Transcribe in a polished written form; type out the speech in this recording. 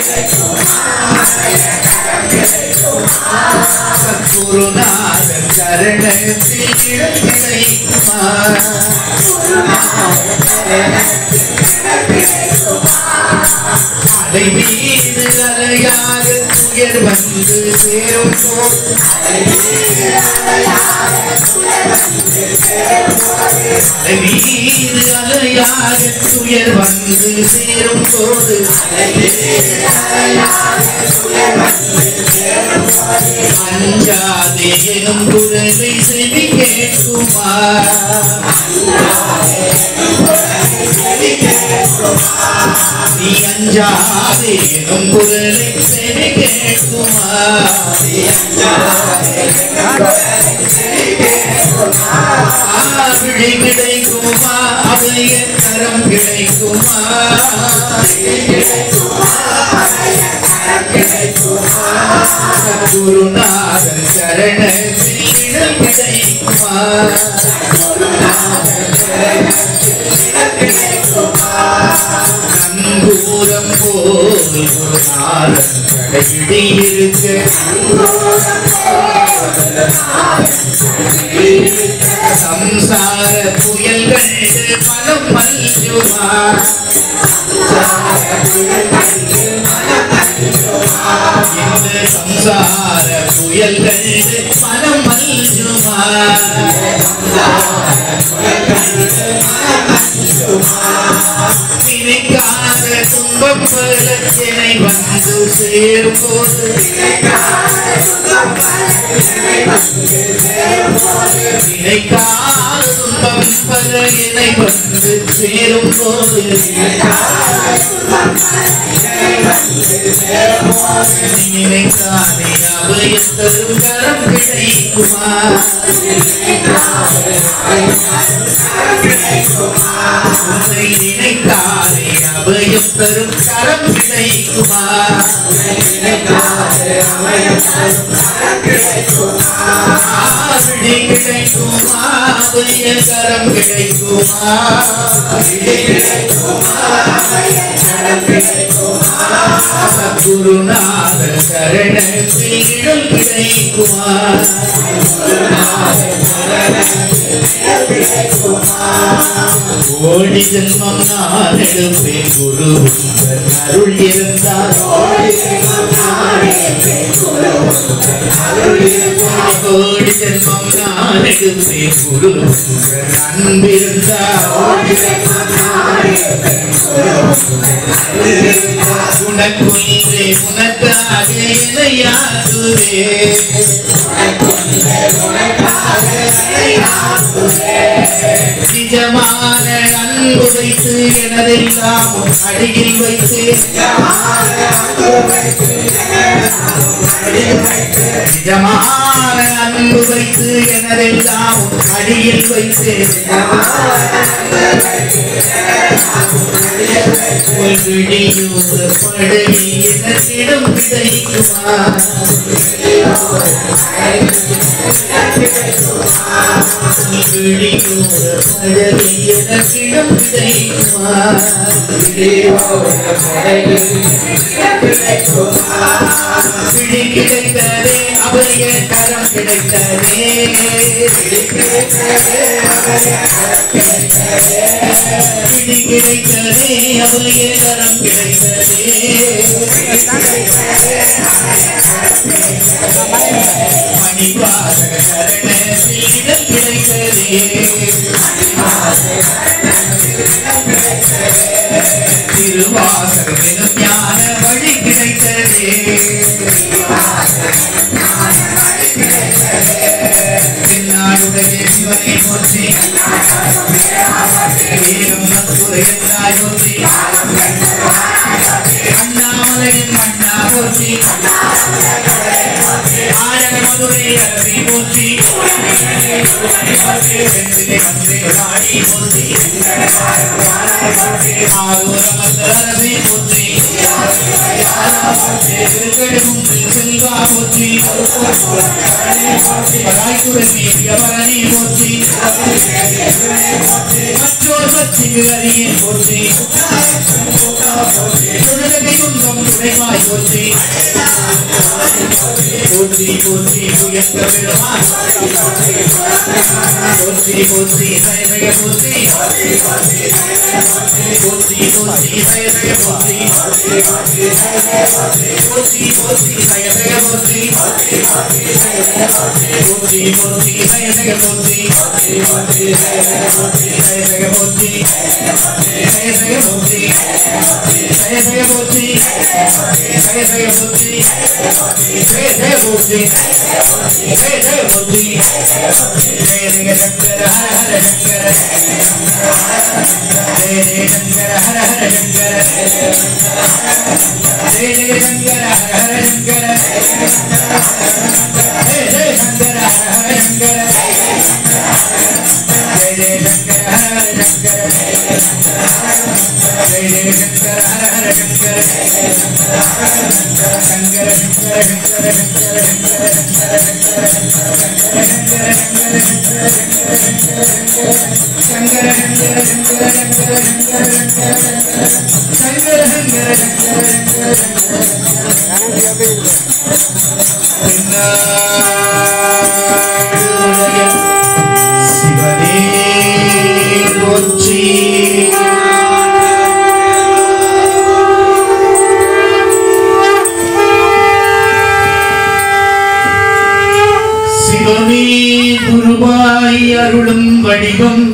சத்குருநாதன் சரணத்தில் கிடைக்குமா அலை மீது அலையாக துயர் வந்து சேரும் போது அலை மீது அலையாக துயர் வந்து சேரும் போது அஞ்சாதே எனும் குரலை செவி கேட்குமா நீ அஞ்சாதே எனும் குரலை செவி கேட்குமா விழி கிடைக்குமா அவைய கரம் கிடைக்குமா சத்குருநாதன் சரணத்தில் இடம் கிடைக்குமா நங்கூரம் போல் குருநாதன் கடையிடி இருக்க சம்சார புயல் கண்டு மனம் மல்லுமா இந்த சம்சார புயல் கண்டு மனம் மல்லுமா நினைக்காத துன்பம் பலனை வந்து சேரும்போது நினைக்காத துன்பம் பலனை வந்து சேரும்போது நினைக்காதே அபயத்தரும் கரம் கிடைக்குமா உன்னை நினைத்தாரே அபயம் தரும் கரம் கிடைக்குமா விடை கிடைக்குமா அபய கரம் கிடைக்குமா சத்குருநாதன் சரணத்தில் இடம் கிடைக்குமா கோடி ஜென்மம் நான் எடுப்பேன் குரு அருள் இருந்தால் கோடி ஜென்மம் நான் எடுப்பேன் குரு அன்பிருந்தால் உனக்குள்ளே உனக்காக இணையாகுவே நிஜமான அன்பு வைத்து எனதெல்லாம் அடியில் வைத்து நிஜமான அன்பு வைத்து எனதெல்லாம் அடியில் வைத்து படகி எனக்கிடம் கிடைக்குமா படகி எனக்கிடம் கிடைக்குமா பிடி கிடைத்ததே அபய கரம் கிடைத்ததே பிடி கிடைத்ததே அபய கரம் கிடைத்ததே மணிவாசக சரணத்தில் இடம் கிடைத்ததே திருவாசகம் எனும் ஞான வழி கிடைத்ததே தென்னாடுடைய சிவனை போற்றி வீரம் நத்துரையந்தாய் போற்றி அண்ணாமலையின் மண்ணா போற்றி ஆயன மதுரை அரசி போற்றி வாடி போற்றி ஆரூர மந்தரசி போற்றி திருக்கடுகும் செல்வா போற்றி பராய்க்குறை மீதியவரணி போற்றி மற்றோர் சக்திக்கு அறிய போற்றி சுடலகை துன்பம் துணைவாய் போற்றி போற்றி போற்றி புயக்க பெருமான் போற்றி போற்றி சயசய போற்றி போற்றி போற்றி சயசய போற்றி போற்றி போற்றி சயசய போற்றி போற்றி போற்றி சயசய போற்றி சயசய போற்றி சயசய போற்றி சயசய போற்றி சயசய போற்றி जय जय मूर्ति जय जय मूर्ति जय जय शंकर हर हर शंकर जय जय शंकर हर हर शंकर जय जय शंकर हर हर शंकर जय जय शंकर हर हर शंकर जय जय शंकर हर हर शंकर जय जय शंकर हर हर शंकर शंकर शंकर शिवने पोற்றி சிவமே குருவாய் அருளும் வடிவம்